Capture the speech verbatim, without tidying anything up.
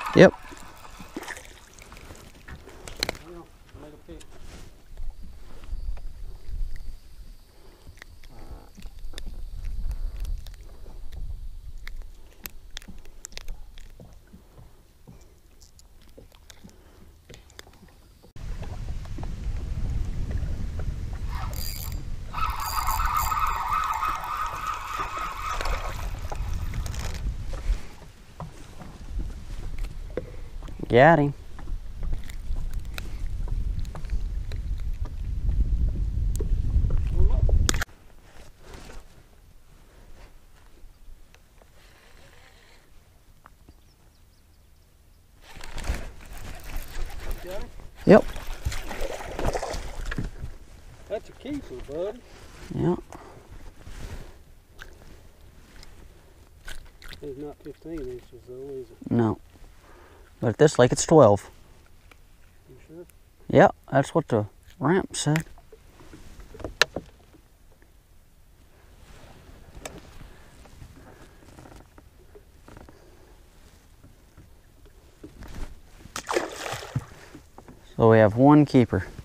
Yep. Got him. Yep. That's a keeper, buddy. Yep. It's not fifteen inches though, is it? No. But at this lake it's twelve. You sure? Yep, that's what the ramp said. So we have one keeper.